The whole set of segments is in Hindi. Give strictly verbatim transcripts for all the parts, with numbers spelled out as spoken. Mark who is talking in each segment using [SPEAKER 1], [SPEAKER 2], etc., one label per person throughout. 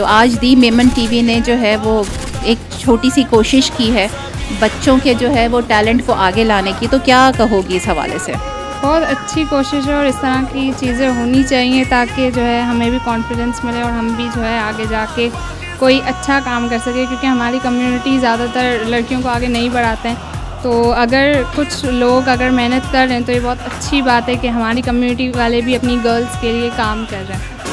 [SPEAKER 1] हो? आज दी मेमन टीवी ने जो है वो एक छोटी सी कोशिश की है बच्चों के जो है वो टैलेंट को आगे लाने की, तो क्या कहोगी इस हवाले से?
[SPEAKER 2] बहुत अच्छी कोशिश है और इस तरह की चीज़ें होनी चाहिए ताकि जो है हमें भी कॉन्फिडेंस मिले और हम भी जो है आगे जाके कोई अच्छा काम कर सके, क्योंकि हमारी कम्युनिटी ज़्यादातर लड़कियों को आगे नहीं बढ़ाते हैं। तो अगर कुछ लोग अगर मेहनत कर रहे हैं तो ये बहुत अच्छी बात है कि हमारी कम्युनिटी वाले भी अपनी गर्ल्स के लिए काम कर रहे हैं।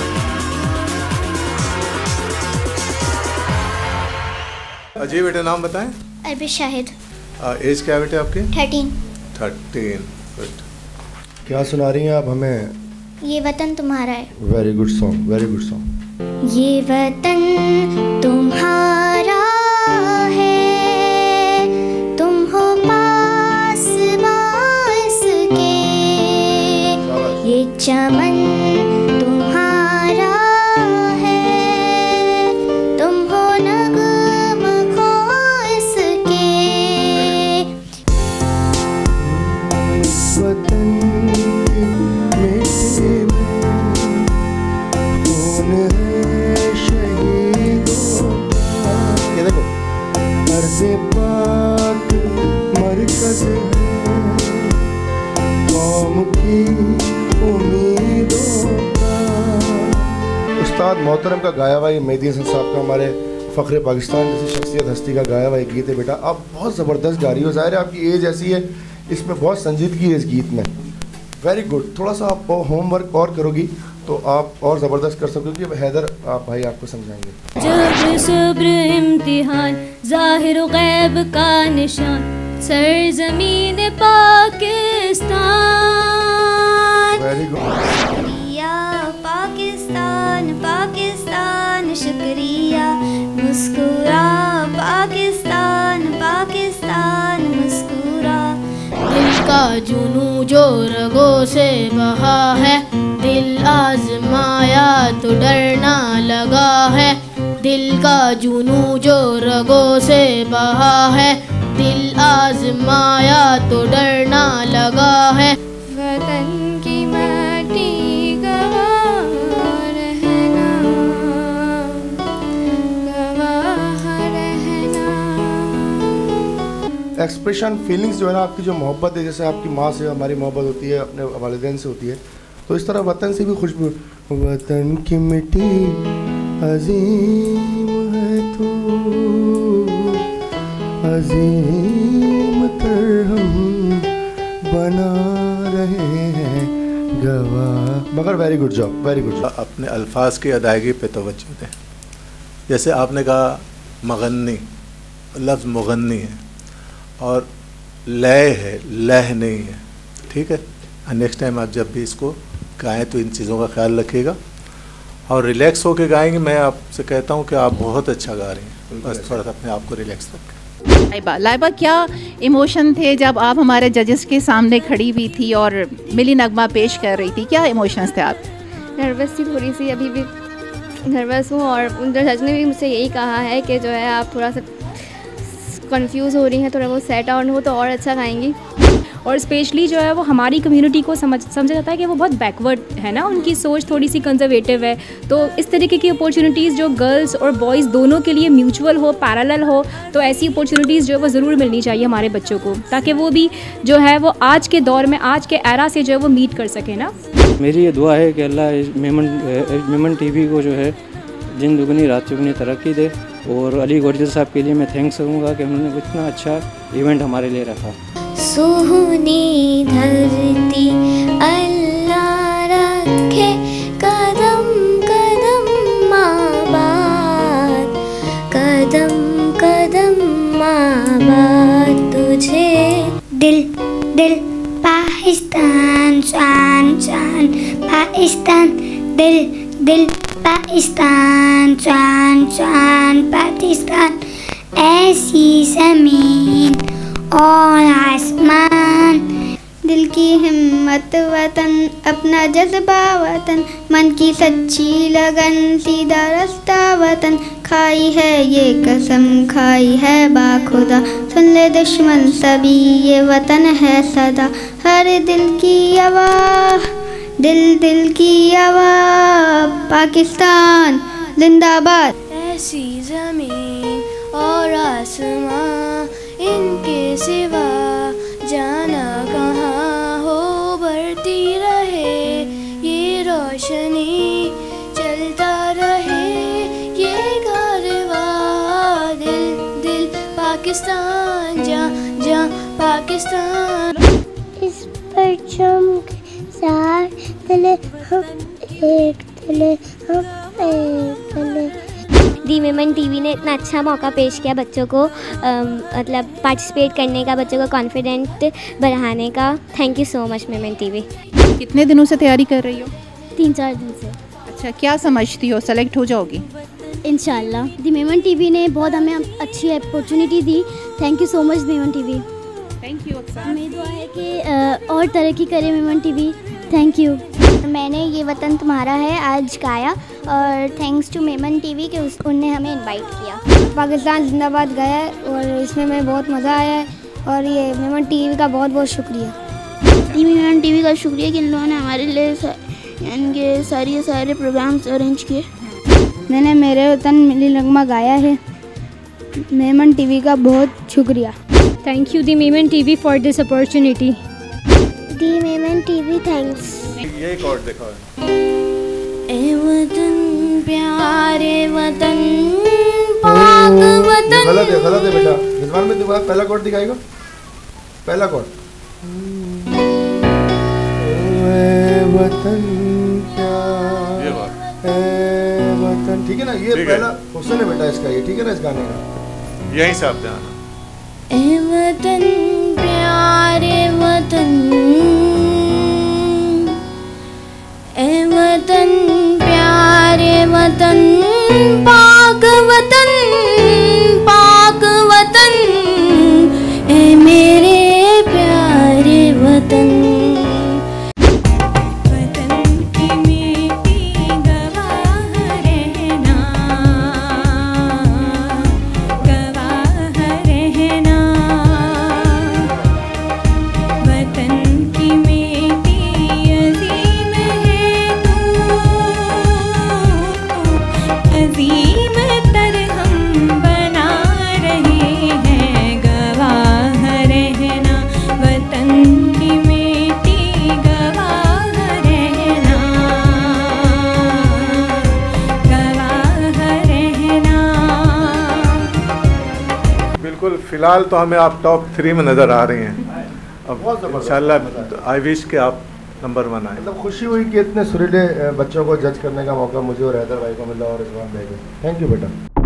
[SPEAKER 3] अजय बेटा नाम बताएं।
[SPEAKER 4] अरबी शाहिद।
[SPEAKER 3] एज क्या है बेटे आपकी?
[SPEAKER 4] थर्टीन।
[SPEAKER 3] Thirteen good.
[SPEAKER 5] क्या सुना रही हैं आप हमें?
[SPEAKER 4] ये वतन तुम्हारा है।
[SPEAKER 5] Very good song, very good song.
[SPEAKER 4] ये वतन तुम्हारा है, तुम हो पास बास के, ये चमन तुम्हारा है, तुम हो नगम खास के।
[SPEAKER 5] वतन पाक मरकज़ है कौम की उम्मीदों का। उस्ताद मोहतरम का गाया हुआ ये मेहदी हसन साहब का, हमारे फ़ख्र पाकिस्तान जैसी शख्सियत हस्ती का गाया हुआ एक गीत है। बेटा आप बहुत ज़बरदस्त गा रही हो, ज़ाहिर है आपकी एज ऐसी है, इसमें बहुत संजीदगी है इस गीत में। Very good. थोड़ा सा आप होमवर्क और करोगी तो आप और ज़बरदस्त कर सकते हो कि हैदर आप भाई आपको समझाएंगे।
[SPEAKER 6] जब सब्र इम्तिहान ज़ाहिर गैब का निशान सरज़मीन पाकिस्तान।
[SPEAKER 5] Very good.
[SPEAKER 4] या पाकिस्तान पाकिस्तान शुक्रिया, मुस्कुरा पाकिस्तान पाकिस्तान मुस्कुरा।
[SPEAKER 6] दिल का जुनू जो रगों से बहा है, दिल आजमाया तो डरना लगा है। दिल का जुनू जो रगों से बहा है, दिल आजमाया तो डरना लगा है।
[SPEAKER 2] वतन की माटी गवाह रहना, गवाह रहना।
[SPEAKER 5] एक्सप्रेशन फीलिंग्स जो है ना आपकी, जो मोहब्बत है, जैसे आपकी माँ से हमारी मोहब्बत होती है, अपने वालिदैन से होती है, तो इस तरह वतन से भी खुशबू। वतन की मिट्टी अजीम है तू, अजीम तर हम बना रहे हैं गवाह। मगर very good job, very good job.
[SPEAKER 3] अपने अल्फाज की अदायगी पे तवज्जो दें। जैसे आपने कहा मगन्नी, लफ्ज़ मुगन्नी है और लय है, लह नहीं है, ठीक है। नेक्स्ट टाइम आप जब भी इसको गाएं तो इन चीज़ों का ख्याल रखिएगा और रिलैक्स होकर गाएंगे। मैं आपसे कहता हूं कि आप बहुत अच्छा गा रही हैं, बस थोड़ा सा अपने आप को रिलैक्स रखें।
[SPEAKER 1] लाइबा लाइबा क्या इमोशन थे जब आप हमारे जजेस के सामने खड़ी हुई थी और मिली नगमा पेश कर रही थी? क्या इमोशंस थे आप?
[SPEAKER 7] नर्वस थी थोड़ी सी, अभी भी नर्वस हूँ और उन जज ने भी मुझसे यही कहा है कि जो है आप थोड़ा सा कंफ्यूज हो रही हैं, थोड़ा वो सेट आउट हो तो और अच्छा गाएंगी।
[SPEAKER 8] और स्पेशली जो है वो हमारी कम्युनिटी को समझ समझा जाता है कि वो बहुत बैकवर्ड है ना, उनकी सोच थोड़ी सी कंजर्वेटिव है। तो इस तरीके की अपॉर्चुनिटीज़ जो गर्ल्स और बॉयज़ दोनों के लिए म्यूचुअल हो, पैरेलल हो, तो ऐसी अपॉर्चुनिटीज़ जो है वो ज़रूर मिलनी चाहिए हमारे बच्चों को, ताकि वो भी जो है वो आज के दौर में, आज के एरा से जो है वो मीट कर सके ना।
[SPEAKER 9] मेरी ये दुआ है कि अल्लाह मेमन मेमन टीवी को जो है दिन दुगनी रात चुगनी तरक्की दे। और अली गुर्जर साहब के लिए मैं थैंक्स करूँगा कि उन्होंने इतना अच्छा इवेंट हमारे लिए रखा।
[SPEAKER 4] सुहानी धरती अल्लाह रखे, कदम कदम आबाद, कदम कदम आबाद तुझे। दिल दिल पाकिस्तान शान शान पाकिस्तान, दिल दिल पाकिस्तान शान शान पाकिस्तान। ऐसी ज़मीन और आसमान, दिल की हिम्मत वतन, अपना जज्बा वतन, मन की सच्ची लगन, सीधा रास्ता वतन। खाई है ये कसम, खाई है बाखुदा, सुन ले दुश्मन सभी, ये वतन है सदा। हर दिल की आवाज़, दिल दिल की आवाज़, पाकिस्तान जिंदाबाद।
[SPEAKER 6] ऐसी ज़मीन और आसमां इनके सिवा जाना कहाँ हो, बढ़ती रहे ये रोशनी, चलता रहे ये कारवां, दिल दिल पाकिस्तान, जा जा पाकिस्तान।
[SPEAKER 4] इस परचम के साथ तले हम एक तले हम एक तले। दी विमेन टीवी ने इतना अच्छा मौका पेश किया बच्चों को, अम, मतलब पार्टिसिपेट करने का, बच्चों का कॉन्फिडेंट बढ़ाने का। Thank you so much women TV.
[SPEAKER 1] कितने दिनों से तैयारी कर रही हो?
[SPEAKER 7] तीन चार दिन से।
[SPEAKER 1] अच्छा, क्या समझती हो, सेलेक्ट हो जाओगी?
[SPEAKER 7] इंशाल्लाह। दी विमेन टीवी ने बहुत हमें अच्छी अपॉर्चुनिटी दी। Thank you so much women TV.
[SPEAKER 1] Thank you.
[SPEAKER 7] हमें दुआ है कि अ, और तरक्की करे विमेन टीवी। Thank you.
[SPEAKER 4] मैंने ये वतन तुम्हारा है आज गाया और थैंक्स टू मेमन टीवी कि उस उनने हमें इनवाइट किया। पाकिस्तान जिंदाबाद गाया है और इसमें मैं बहुत मज़ा आया है और ये मेमन टीवी का बहुत बहुत शुक्रिया।
[SPEAKER 7] मेमन टीवी का शुक्रिया कि इन लोगों ने हमारे लिए इनके सारे सारे प्रोग्राम्स अरेंज किए।
[SPEAKER 2] मैंने मेरे वतन मिली नगमा गाया है। मेमन टीवी का बहुत शुक्रिया।
[SPEAKER 8] Thank you the women TV for this opportunity.
[SPEAKER 4] The women TV thanks.
[SPEAKER 3] यही कॉर्ड देखा है।
[SPEAKER 6] ए वतन प्यारे वतन पाक वतन।
[SPEAKER 5] ये गलत है, गलत है बेटा। रिजवान में दोबारा पहला कॉर्ड दिखाएगा, पहला कॉर्ड। ए वतन
[SPEAKER 3] ये बात
[SPEAKER 5] ए वतन, ठीक है ना? ये
[SPEAKER 3] ठीक है।
[SPEAKER 5] पहला हुस्न है बेटा इसका, ये ठीक है ना इस गाने का?
[SPEAKER 3] यहीं से आप ध्यान।
[SPEAKER 6] ए वतन प्यारे वतन, ए वतन प्यारे वतन पाक वतन, पाक वतन, ए मेरे प्यारे वतन। वतन की मिट्टी गवाह रहना, गवाह रहना, वतन की मिट्टी अजीम है तू, अजीम तर हम बना रहे हैं, गवाह रहना, वतन की मिट्टी गवाह रहना, गवाह रहना।
[SPEAKER 3] बिल्कुल, फिलहाल तो हमें आप टॉप थ्री में नज़र आ रही हैं। अब
[SPEAKER 5] बहुत ज़बरदस्त।
[SPEAKER 3] इंशाल्लाह आई विश के आप नंबर वन आए।
[SPEAKER 5] मतलब खुशी हुई कि इतने सुरीले बच्चों को जज करने का मौका मुझे और हैदर भाई को मिला और रिजवान भाई को। थैंक यू बेटा।